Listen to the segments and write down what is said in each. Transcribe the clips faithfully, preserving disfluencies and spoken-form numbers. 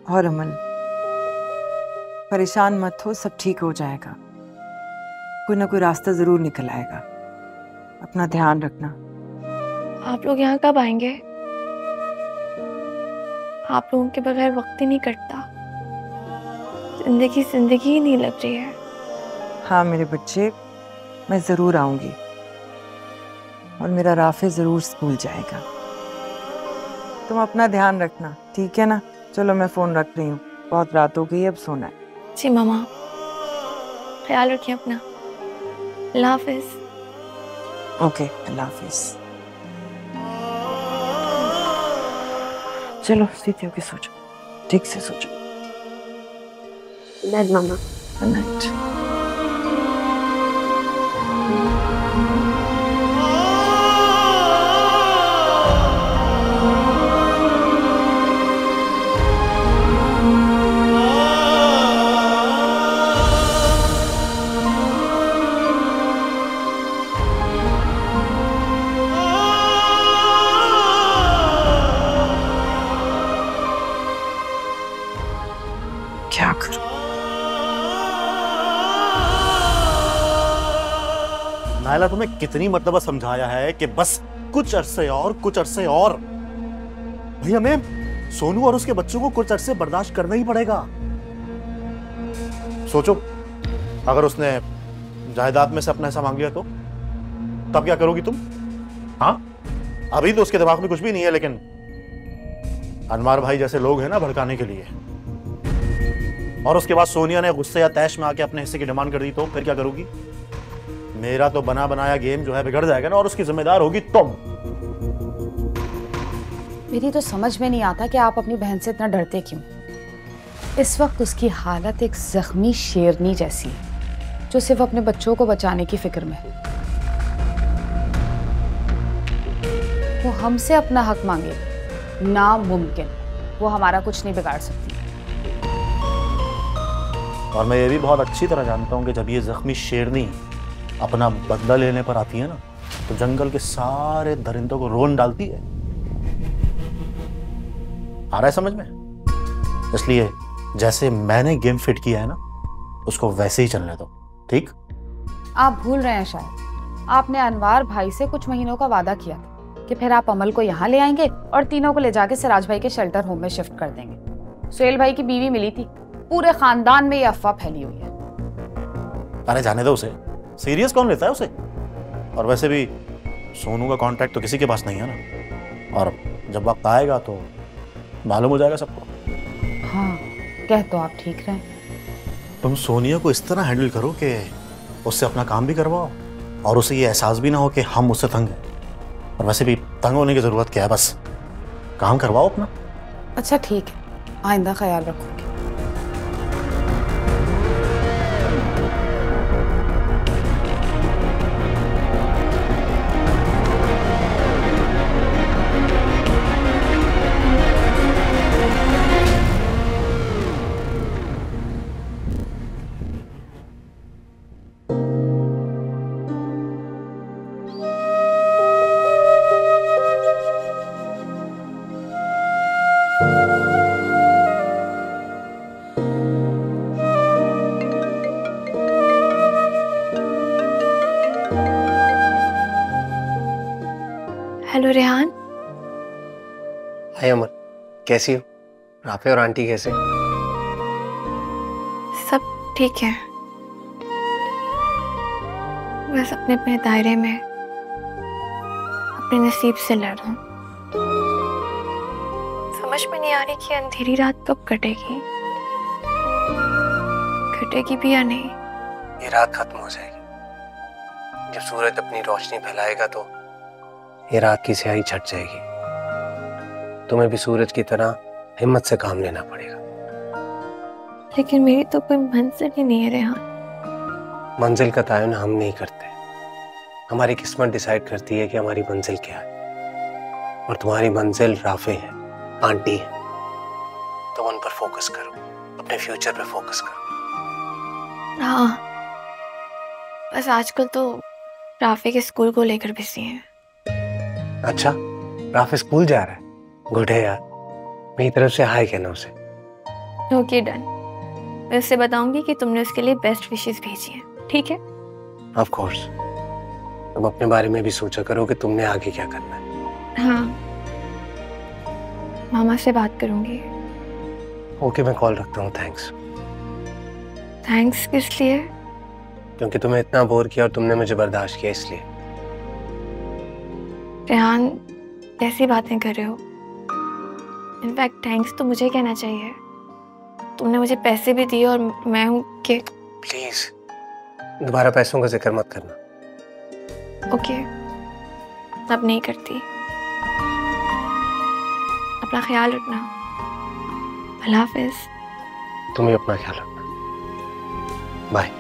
और अमल, परेशान मत हो, सब ठीक हो जाएगा। कोई ना कोई रास्ता जरूर निकल आएगा। अपना ध्यान रखना। आप लोग यहाँ कब आएंगे? आप लोगों के बगैर वक्त ही नहीं कटता। जिंदगी जिंदगी ही नहीं लग रही है। हाँ मेरे बच्चे, मैं जरूर आऊंगी और मेरा राफे जरूर स्कूल जाएगा। तुम अपना ध्यान रखना, ठीक है ना? चलो मैं फोन रख रही हूँ, बहुत रात हो गई, अब सोना है। जी मामा, ख्याल रखिए अपना। अल्लाह हाफिज। ओके, अल्लाह हाफिज। चलो सीधे होके सो जाओ, ठीक से सो जाओ। गुड नाइट मामा। Good night. क्या करूं? नायला, तुम्हें कितनी मर्तबा समझाया है कि बस कुछ अरसे और कुछ अरसे और। भाई हमें सोनू और उसके बच्चों को कुछ अरसे बर्दाश्त करना ही पड़ेगा। सोचो, अगर उसने जायदाद में से अपना हिस्सा मांग लिया तो तब क्या करोगी तुम? हाँ, अभी तो उसके दिमाग में कुछ भी नहीं है, लेकिन अनवार भाई जैसे लोग हैं ना भड़काने के लिए। और उसके बाद सोनिया ने गुस्से या तैश में आके अपने हिस्से की डिमांड कर दी तो फिर क्या करोगी? मेरा तो बना बनाया गेम जो है बिगड़ जाएगा ना, और उसकी जिम्मेदार होगी तुम। मेरी तो समझ में नहीं आता कि आप अपनी बहन से इतना डरते क्यों। इस वक्त उसकी हालत एक जख्मी शेरनी जैसी है जो सिर्फ अपने बच्चों को बचाने की फिक्र में है। वो हमसे अपना हक मांगे, नामुमकिन। वो हमारा कुछ नहीं बिगाड़ सकती। और मैं ये भी बहुत अच्छी तरह जानता हूं कि जब ये जख्मी शेरनी अपना बदला लेने पर आती है ना, तो जंगल के सारे दरिंदों को रोन डालती है। आ रहा है समझ में? इसलिए जैसे मैंने गेम फिट किया है ना, उसको वैसे ही चलने दो, ठीक? आप भूल रहे हैं शायद, आपने अनवार भाई से कुछ महीनों का वादा किया था कि फिर आप अमल को यहाँ ले आएंगे और तीनों को ले जाके सिराज भाई के शेल्टर होम में शिफ्ट कर देंगे। सुहेल भाई की बीवी मिली थी, पूरे खानदान में ये अफवाह फैली हुई है। अरे जाने दो उसे, सीरियस कौन लेता है उसे? और वैसे भी सोनू का कांटेक्ट तो किसी के पास नहीं है ना, और जब वक्त आएगा तो मालूम हो जाएगा सबको। हाँ, कह तो आप ठीक रहे। तुम सोनिया को इस तरह हैंडल करो कि उससे अपना काम भी करवाओ और उसे ये एहसास भी ना हो कि हम उससे तंग हैं। और वैसे भी तंग होने की जरूरत क्या है, बस काम करवाओ अपना। अच्छा ठीक है, आइंदा ख्याल रखूंगी। हेलो रेहान। हाय अमर, कैसी हो? राफे और आंटी कैसे? सब ठीक है, बस अपने अपने दायरे में अपने नसीब से लड़ रहा हूं। समझ में नहीं आ रही कि अंधेरी रात कब कटेगी, कटेगी भी या नहीं। ये रात खत्म हो जाएगी। जब सूरज अपनी रोशनी फैलाएगा तो ये रात की स्याही छट जाएगी। तुम्हें भी सूरज की तरह हिम्मत से काम लेना पड़ेगा। लेकिन मेरी तो कोई मंजिल ही नहीं है रेहान। मंजिल का तयन हम नहीं करते, हमारी किस्मत डिसाइड करती है कि हमारी मंजिल क्या है। और तुम्हारी मंजिल राफे है, आंटी है। तुम उन पर फोकस करो, अपने फ्यूचर पे फोकस करो। हाँ, बस आजकल तो राफे के स्कूल को लेकर बिजी हैं। अच्छा, राफे स्कूल जा रहा है? गुड है यार, मेरी तरफ से हाय कहना उसे। Okay done. मैं उससे बताऊंगी कि तुमने उसके लिए बेस्ट विशेस भेजी हैं, ठीक है? Of course. तुम अपने बारे में भी सोचा करो कि तुमने आगे क्या करना है। हाँ, मामा से बात करूंगी। ओके, मैं कॉल रखता हूँ। थैंक्स। थैंक्स किस लिए? क्योंकि तुम्हें इतना बोर किया और तुमने मुझे बर्दाश्त किया, इसलिए। रेहान, कैसी बातें कर रहे हो? इनफैक्ट थैंक्स तो मुझे कहना चाहिए। तुमने मुझे पैसे भी दिए और मैं हूँ कि प्लीज दोबारा पैसों का जिक्र मत करना। ओके, अब नहीं करती। अपना ख्याल रखना। अल्लाह हाफिज। तुम ही अपना ख्याल रखना। बाय।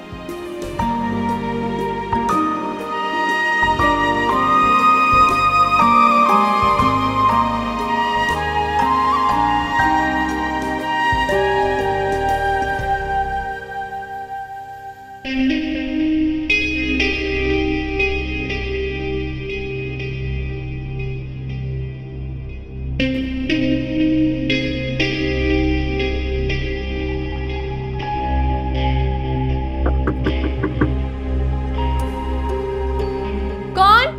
कौन?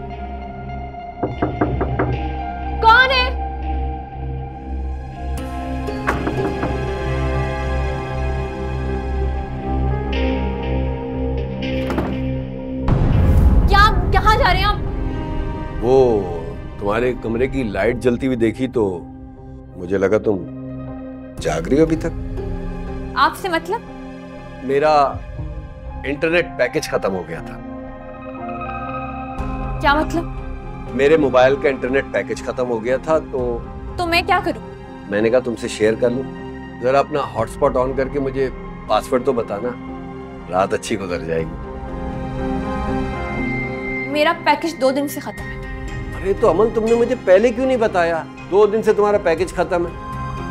कौन है? क्या कहाँ जा रहे हैं आप? वो तुम्हारे कमरे की लाइट जलती हुई देखी तो मुझे लगा तुम जाग रही हो अभी तक। आपसे मतलब? मेरा इंटरनेट पैकेज खत्म हो गया था। क्या मतलब? मेरे मोबाइल का इंटरनेट पैकेज खत्म हो गया था तो तो मैं क्या करूं? मैंने कहा तुमसे शेयर कर लूं। जरा अपना हॉटस्पॉट ऑन करके मुझे पासवर्ड तो बताना, रात अच्छी गुजर जाएगी। मेरा पैकेज दो दिन से खत्म है। अरे तो अमन, तुमने मुझे पहले क्यों नहीं बताया? दो दिन से तुम्हारा पैकेज खत्म है।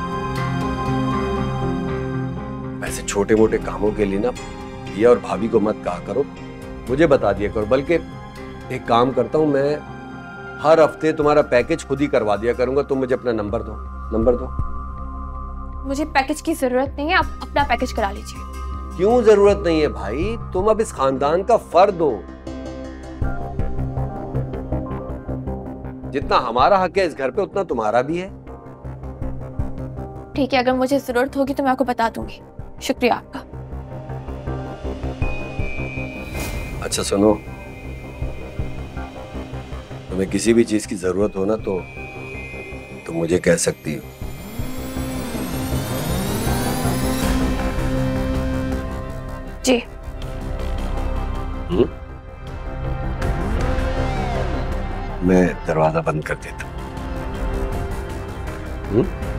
वैसे छोटे मोटे कामों के लिए ना भैया और भाभी को मत कहा करो, मुझे बता दिया करो। बल्कि एक काम करता हूँ, मैं हर हफ्ते तुम्हारा पैकेज खुद ही करवा दिया करूंगा। तुम मुझे अपना नंबर दो। नंबर दो। मुझे पैकेज की जरूरत नहीं है, आप अपना पैकेज करा लीजिए। क्यों जरूरत नहीं है भाई? तुम अब इस खानदान का फर्द हो। जितना हमारा हक है इस घर पे उतना तुम्हारा भी है। ठीक है, अगर मुझे जरूरत होगी तो मैं आपको बता दूंगी। शुक्रिया आपका। अच्छा सुनो, तुम्हें किसी भी चीज की जरूरत हो ना तो तुम मुझे कह सकती हो। जी। हुँ? मैं दरवाजा बंद कर देता हूँ।